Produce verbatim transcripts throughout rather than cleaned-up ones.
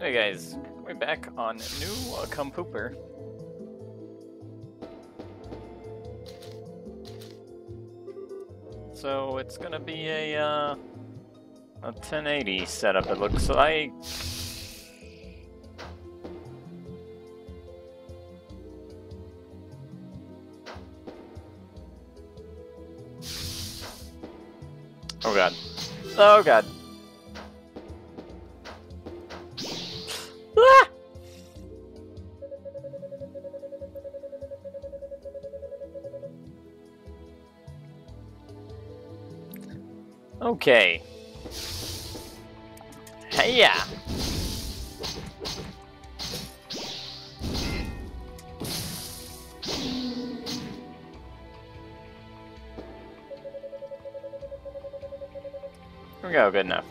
Hey guys, we're back on New uh, Come Pooper. So it's gonna be a uh, a ten eighty setup. It looks like. Oh god. Oh god. Ah! Okay. Hey-ya! Here we go, good enough.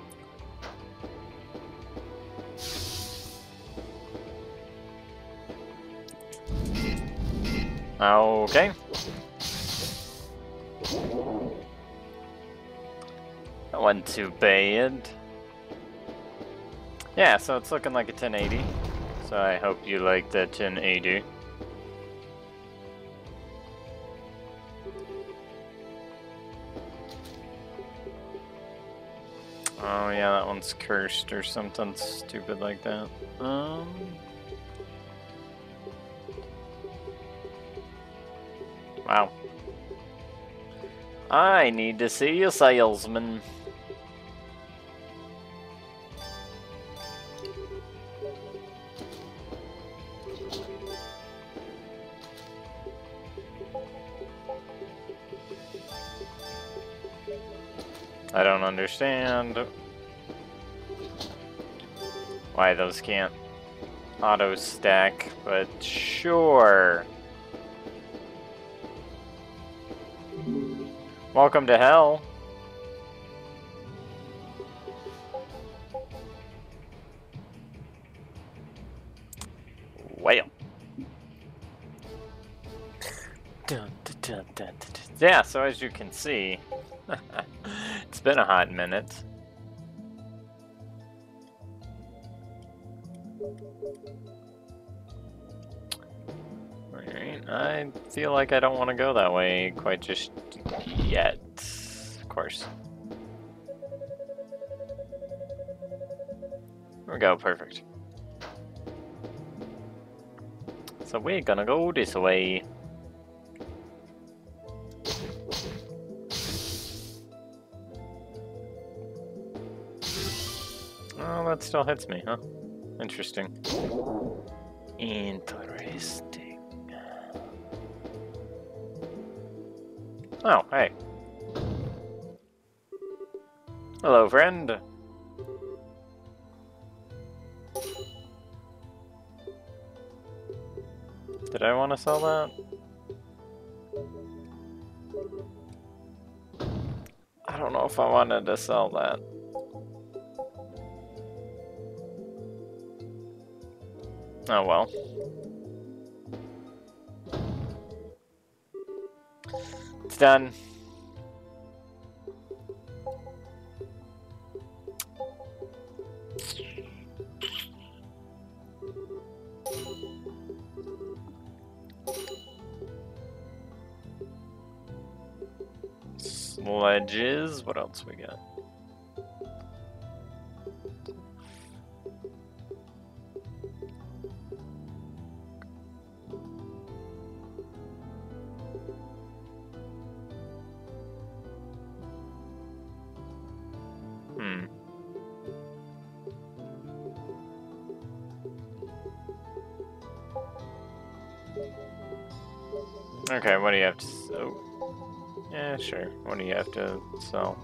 Okay. That wasn't too bad. Yeah, so it's looking like a ten eighty. So I hope you like the ten eighty. Oh yeah, that one's cursed or something stupid like that. Um... Wow. I need to see a salesman. I don't understand why those can't auto stack, but sure. Welcome to hell. Well. Dun, dun, dun, dun, dun. Yeah, so as you can see, it's been a hot minute. Alright, I feel like I don't want to go that way quite just yet, of course. There we go, perfect. So we're gonna go this way. Oh, that still hits me, huh? Interesting. Interesting. Oh, hey. Hello, friend. Did I want to sell that? I don't know if I wanted to sell that. Oh well. It's done. Sledges. What else we got? Hmm. Okay, what do you have to sell? Yeah, sure. What do you have to sell?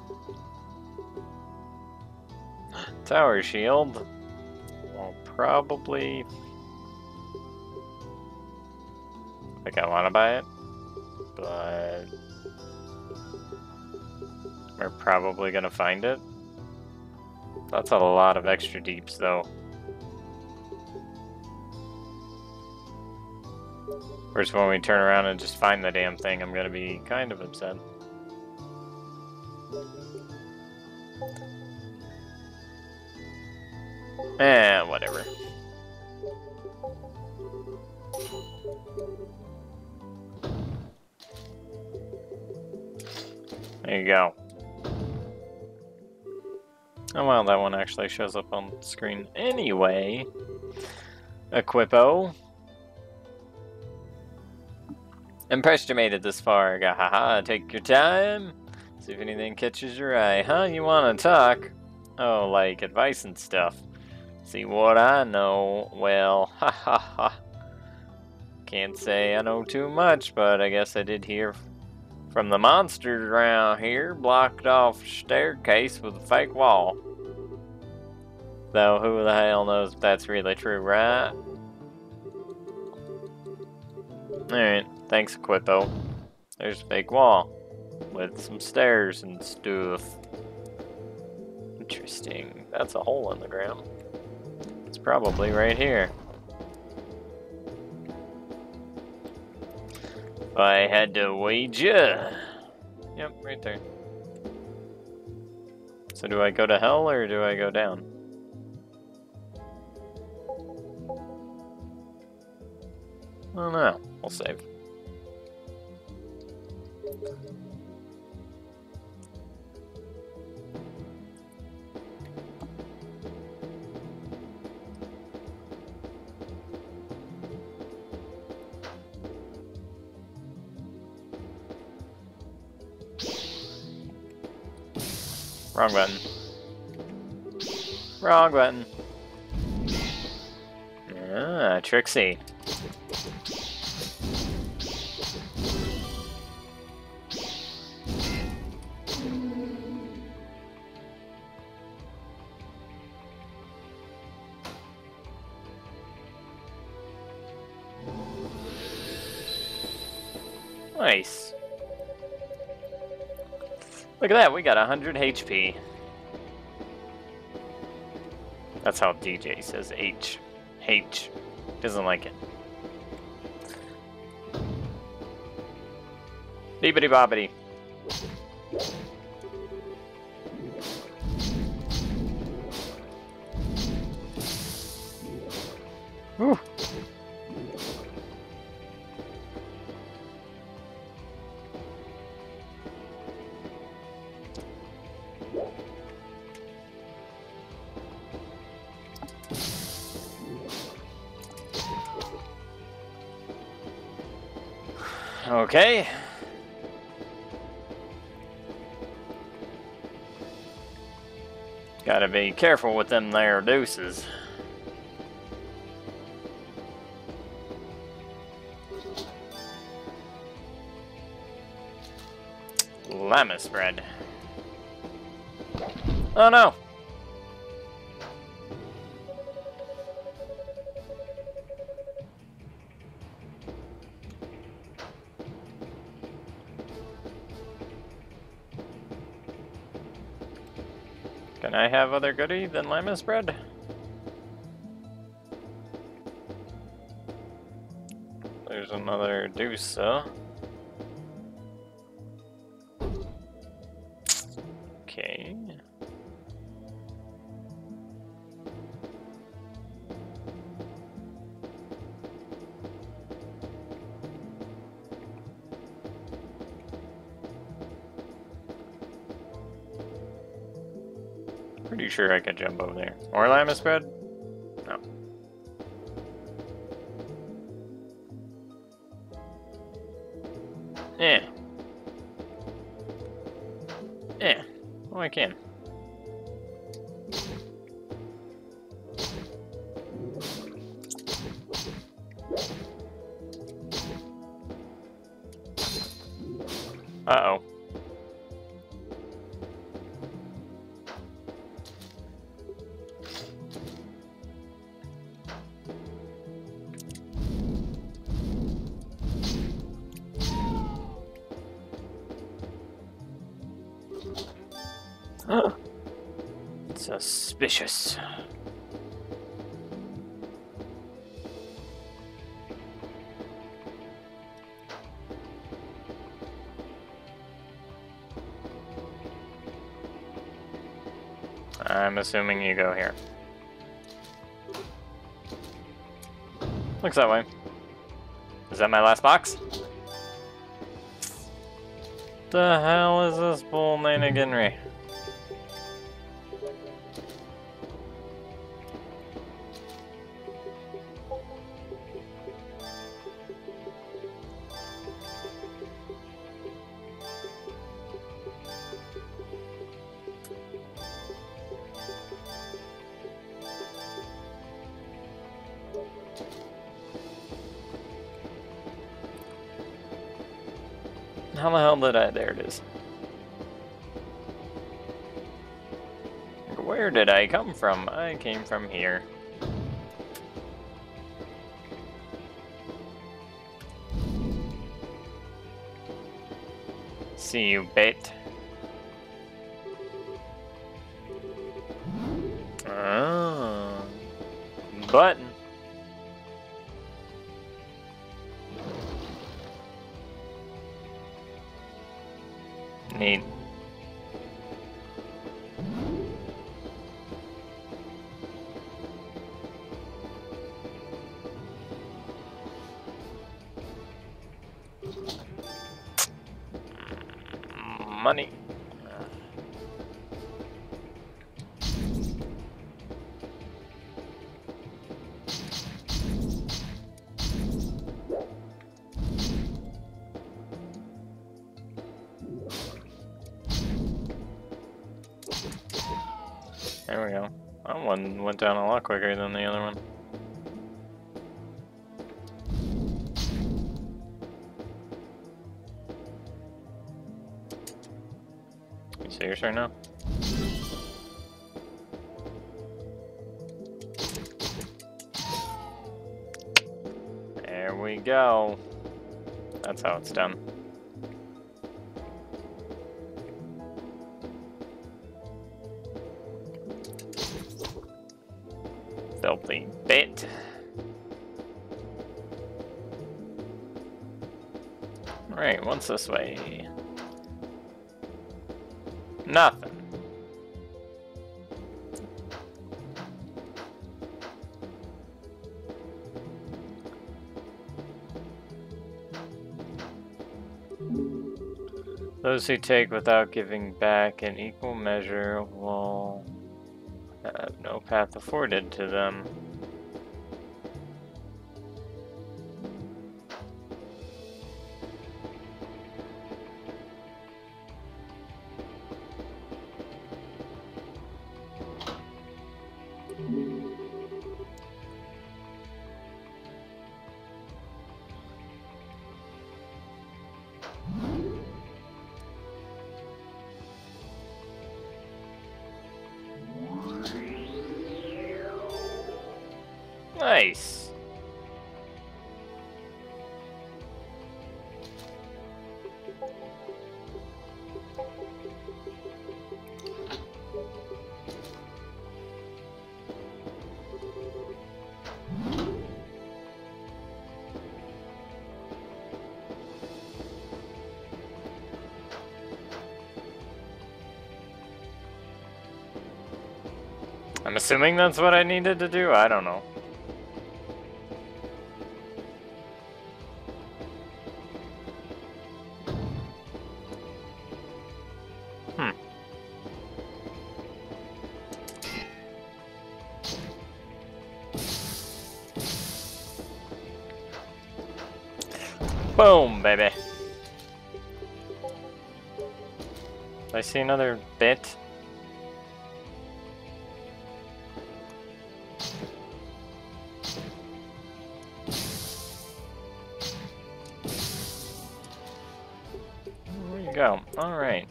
Tower shield. Well, probably. Like I want to buy it, but we're probably gonna find it. That's a lot of extra deeps, though. Whereas when we turn around and just find the damn thing, I'm gonna be kind of upset. Eh, whatever. There you go. Oh well, that one actually shows up on the screen anyway. Equipo. Impressed you made it this far. Gahaha, take your time. See if anything catches your eye. Huh? You wanna talk? Oh, like advice and stuff. See what I know. Well, ha ha ha. Can't say I know too much, but I guess I did hear from the monsters around here. Blocked off staircase with a fake wall. Though who the hell knows if that's really true, right? Alright, thanks, Equipo. There's a fake wall with some stairs and stuff. Interesting. That's a hole in the ground. It's probably right here. If I had to wager. Yep, right there. So do I go to hell or do I go down? I don't know. We'll save. Wrong button. Wrong button. Ah, Trixie. Nice. Look at that, we got one hundred H P. That's how D J says H. H. Doesn't like it. Beepity boppity. Whew. Okay. Gotta be careful with them there deuces. Lammas bread. Oh no! Can I have other goodie than lammas bread? There's another deuce, though. Okay. Pretty sure I could jump over there. More lammas bread? No. Yeah. Yeah. Oh, I can. Uh-oh. Suspicious. I'm assuming you go here. Looks that way. Is that my last box? The hell is this bull naniganry? How the hell did I? There it is. Where did I come from? I came from here. See you, bait. Oh. Button. Neat. Money. There we go. That one went down a lot quicker than the other one. You serious right now? There we go. That's how it's done. Filthy bit. Alright, what's this way? Nothing. Those who take without giving back in equal measure will have no path afforded to them. Nice. I'm assuming that's what I needed to do? I don't know. Hmm. Boom, baby. I see another bit. There you go. All right.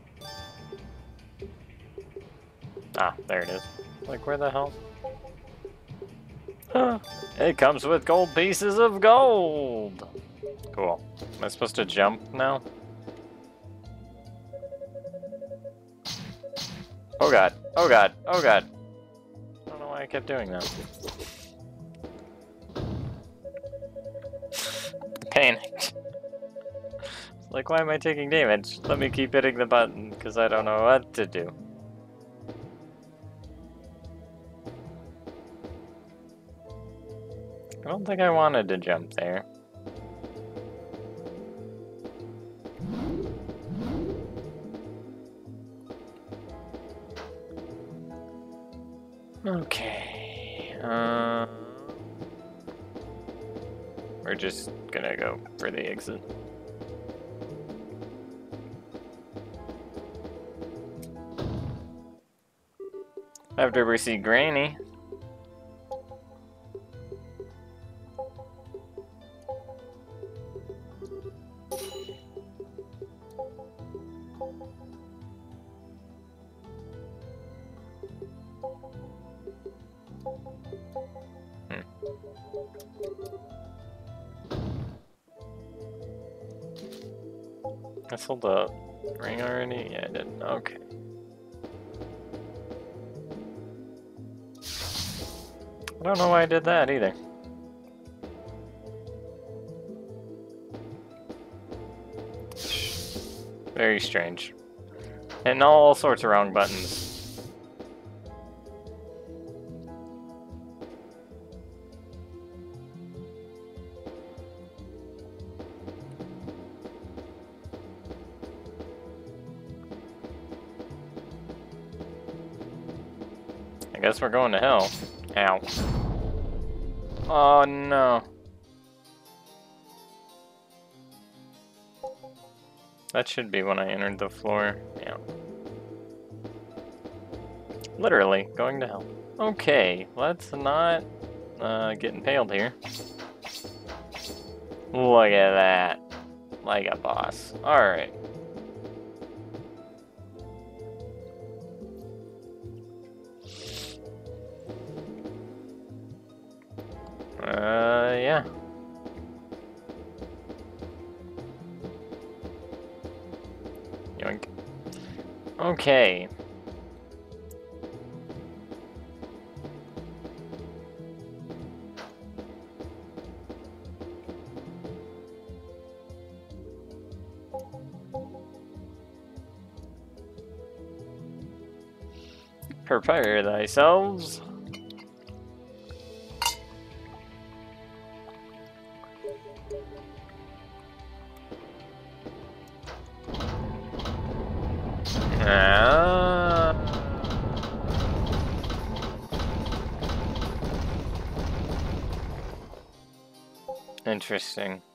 Ah, there it is. Like, where the hell? Huh. It comes with gold pieces of gold. Cool. Am I supposed to jump now? Oh god. Oh god. Oh god. I don't know why I kept doing that. Panicked. Like, why am I taking damage? Let me keep hitting the button, because I don't know what to do. I don't think I wanted to jump there. Okay. Uh, we're just gonna go for the exit. After we see Granny. Hmm. I sold the ring already? Yeah, I did. Okay. I don't know why I did that either. Very strange. And all sorts of wrong buttons. I guess we're going to hell. Ow. Oh no. That should be when I entered the floor. Yeah. Literally, going to hell. Okay, let's not uh, get impaled here. Look at that. Like a boss. Alright. Uh, yeah. Yoink. Okay. Prepare thyselves. Ah. Interesting.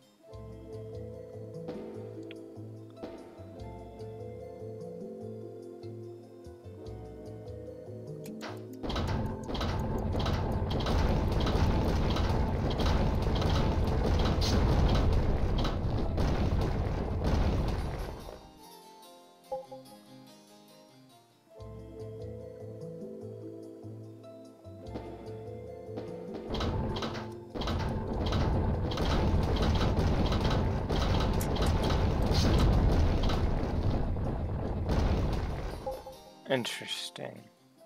Interesting.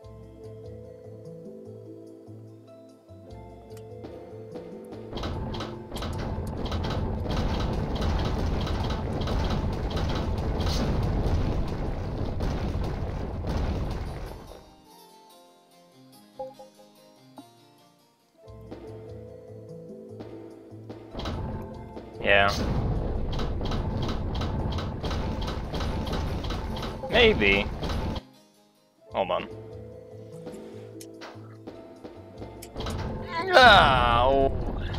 Yeah. Maybe. Hold on. Oh.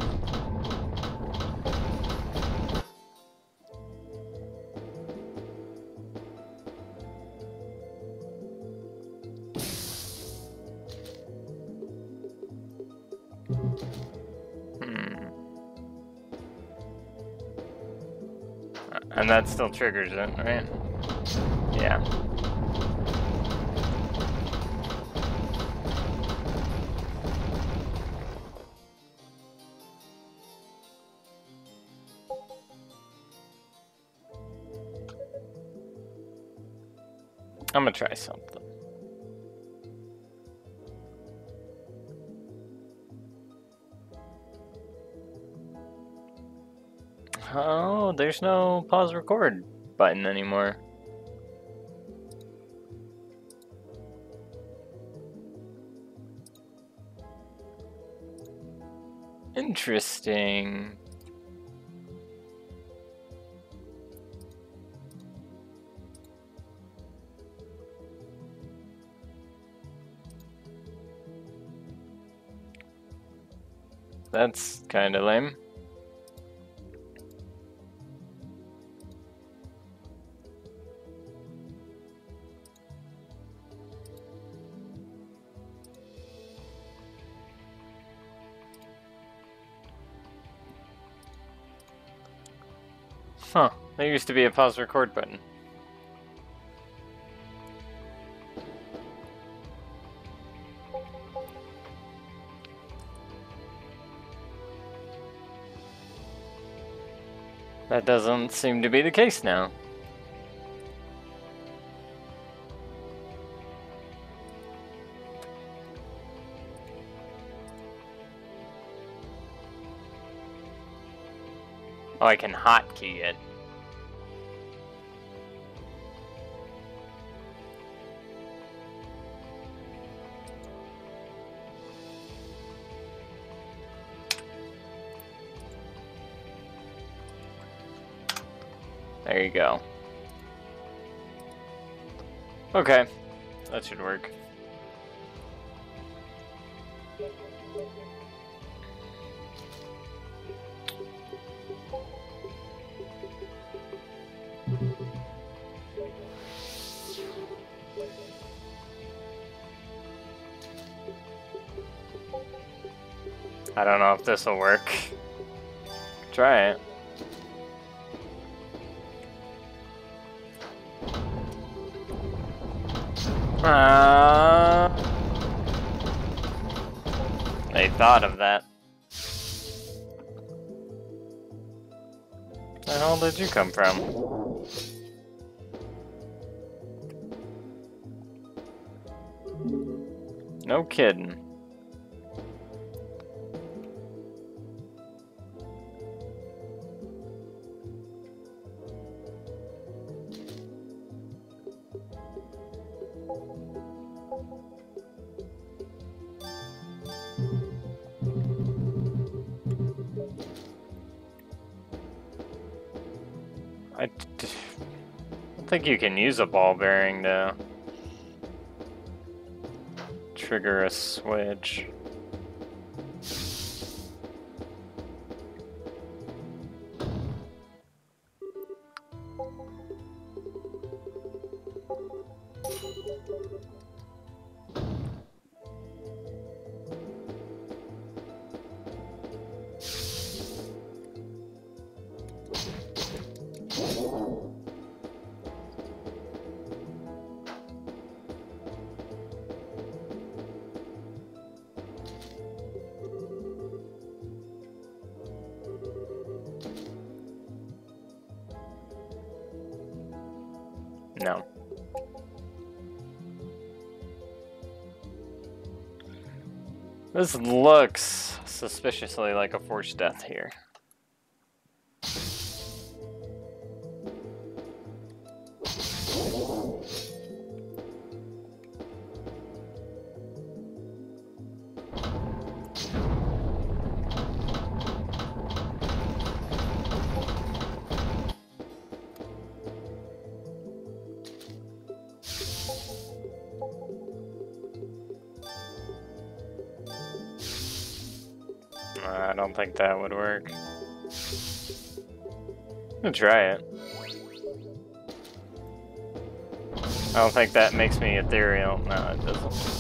Hmm. And that still triggers it, right? Yeah. I'm gonna try something. Oh, there's no pause record button anymore. Interesting. That's kind of lame. Huh, there used to be a pause record button. That doesn't seem to be the case now. Oh, I can hotkey it. There you go. Okay, that should work. I don't know if this will work. Try it. Uh, they thought of that. Where the hell did you come from? No kidding. I don't think you can use a ball bearing to trigger a switch. No. This looks suspiciously like a forced death here. I don't think that would work. I'll try it. I don't think that makes me ethereal. No, it doesn't.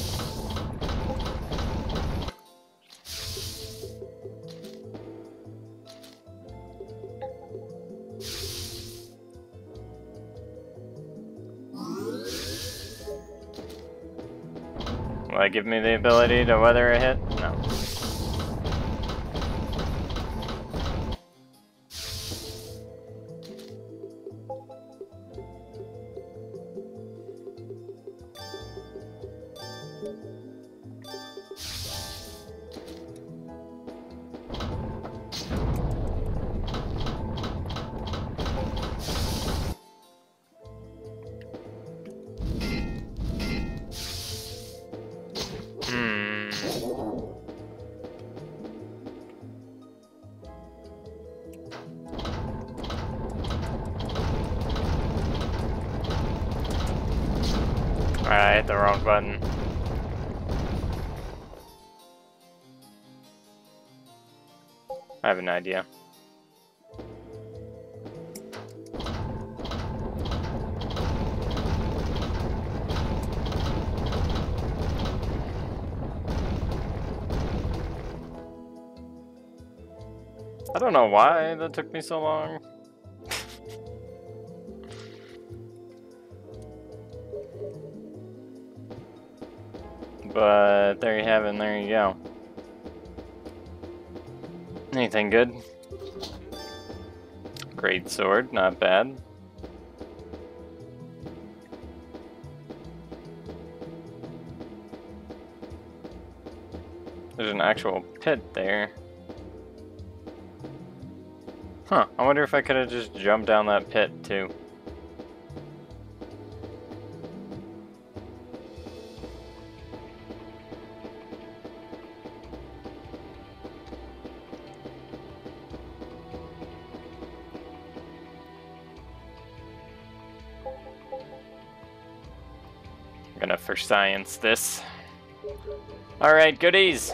Will that give me the ability to weather a hit? No. hit the wrong button. I have an idea. I don't know why that took me so long. But there you have it, and there you go. Anything good? Great sword, not bad. There's an actual pit there. Huh, I wonder if I could have just jumped down that pit too. I'm gonna for science this. Alright, goodies!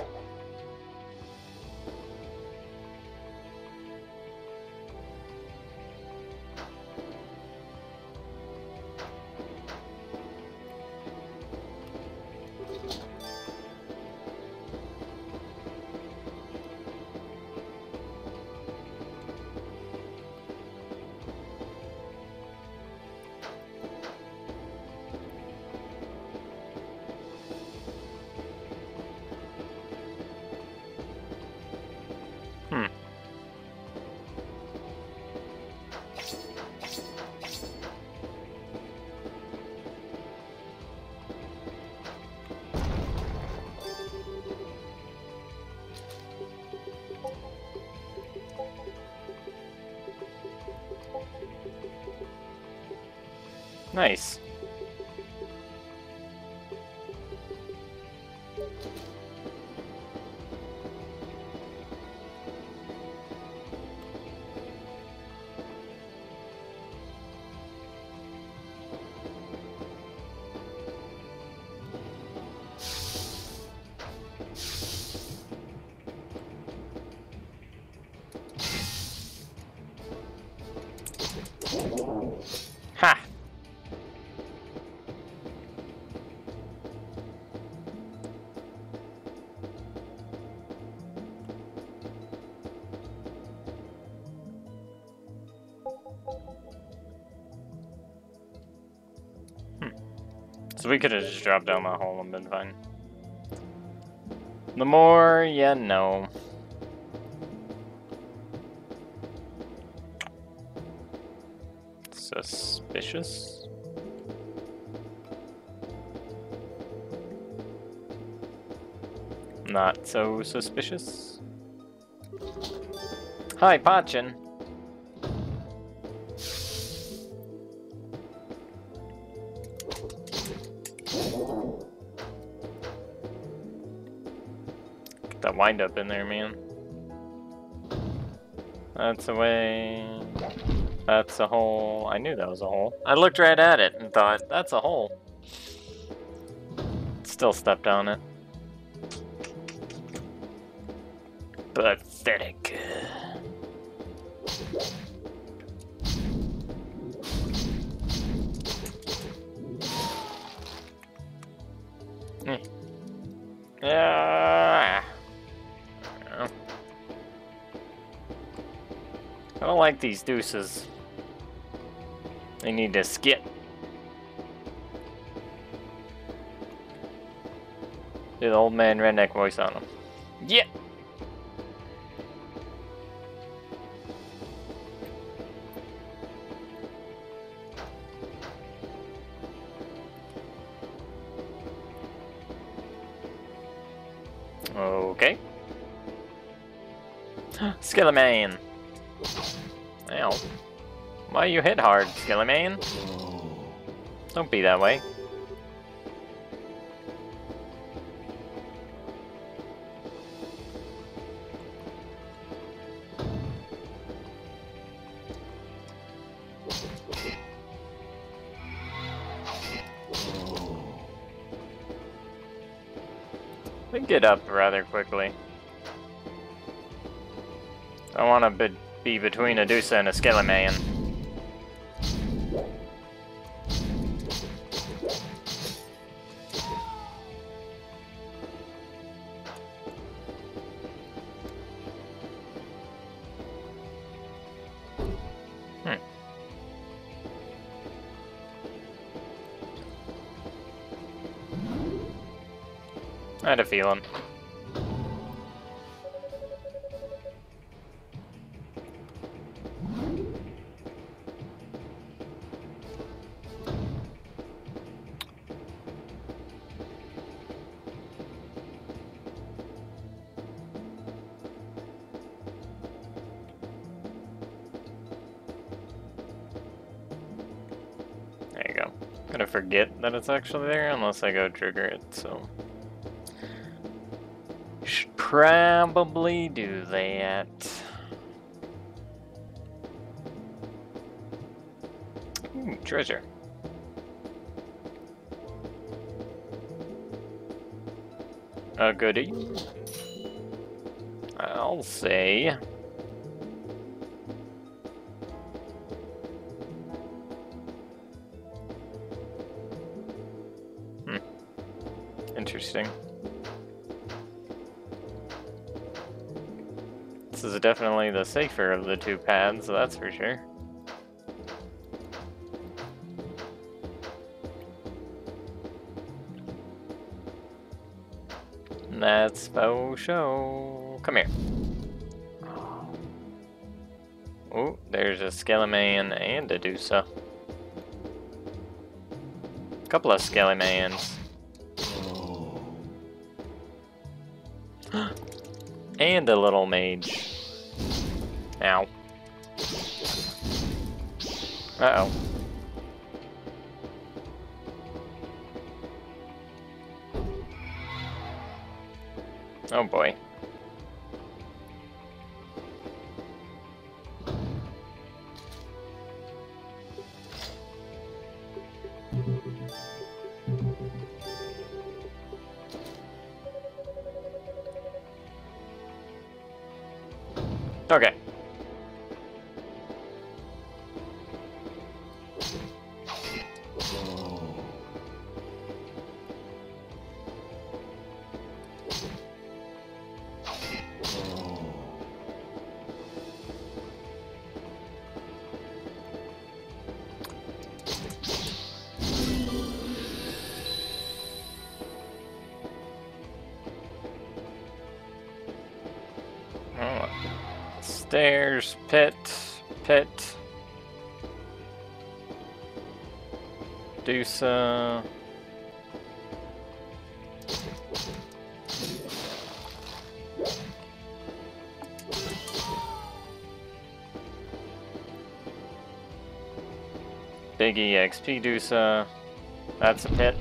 Hmm. Nice. Ha! Hmm. So we could have just dropped down that hole and been fine. The more you know. Suspicious? Not so suspicious. Hi, Pachin. Get that wind up in there, man. That's a way. That's a hole. I knew that was a hole. I looked right at it and thought, that's a hole. Still stepped on it. Pathetic. Mm. Yeah. I don't like these deuces. They need to skip. Do the old man redneck voice on them. Yeah. Okay. Skeleman. Ow. Why you hit hard, Skeleman? Don't be that way. We get up rather quickly. I want to be, be between a Dusa and a Skeleman. Hmm. I had a feeling. There you go. Gonna forget that it's actually there unless I go trigger it, so. Should probably do that. Ooh, treasure. A goodie. I'll say. Hmm. Interesting. This is definitely the safer of the two paths, that's for sure. That's faux show. Come here. Oh, there's a Skeleman and a Dusa. Couple of Skelemans. And a little mage. Ow. Uh-oh. Oh boy. Okay. Oh. Stairs, pit, pit. Dusa. Big E X P Dusa. That's a pit.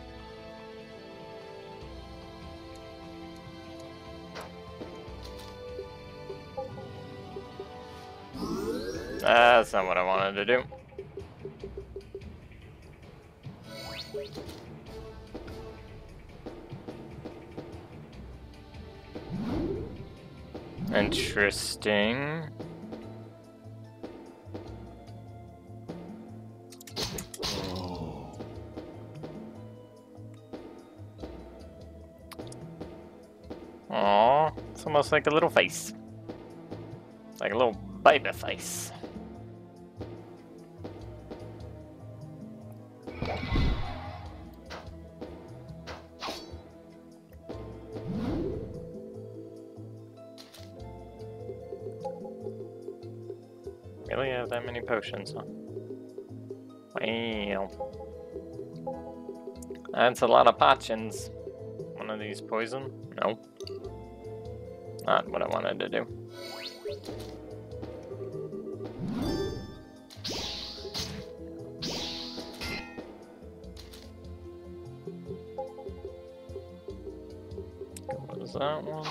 That's not what I wanted to do. Interesting. Aww, it's almost like a little face. Like a little baby face. Really have that many potions, huh? Wow. That's a lot of potions. One of these poison? No. Not what I wanted to do. What is that one?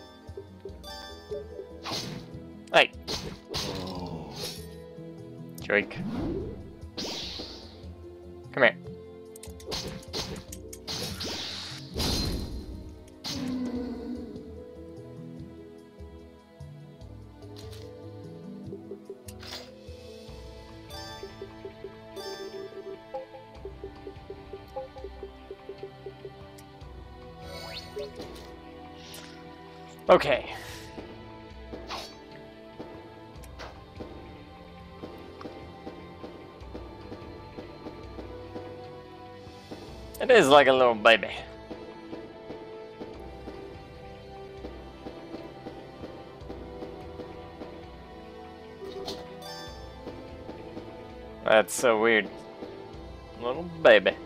Hey! Drake. Come here. Okay. It is like a little baby. That's so weird. Little baby.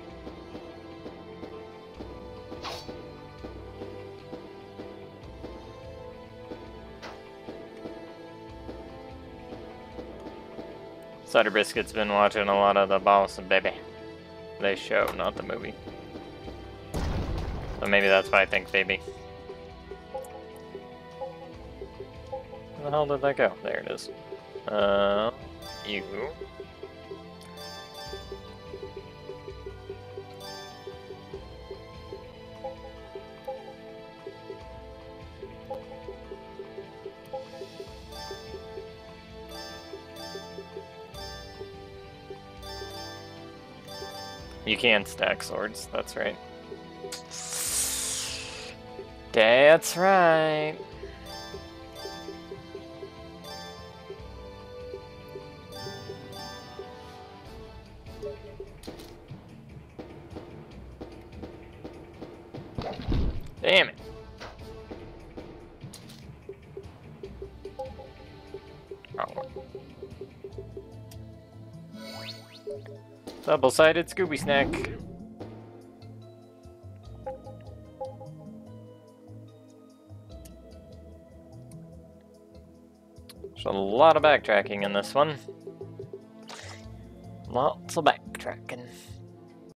Cider Biscuit's been watching a lot of the Boss and Baby. They show, not the movie. So maybe that's why I think baby. Where the hell did that go? There it is. Uh, you. You can stack swords, that's right. That's right. Damn it. Wrong one. Double-sided Scooby snack. There's a lot of backtracking in this one. Lots of backtracking.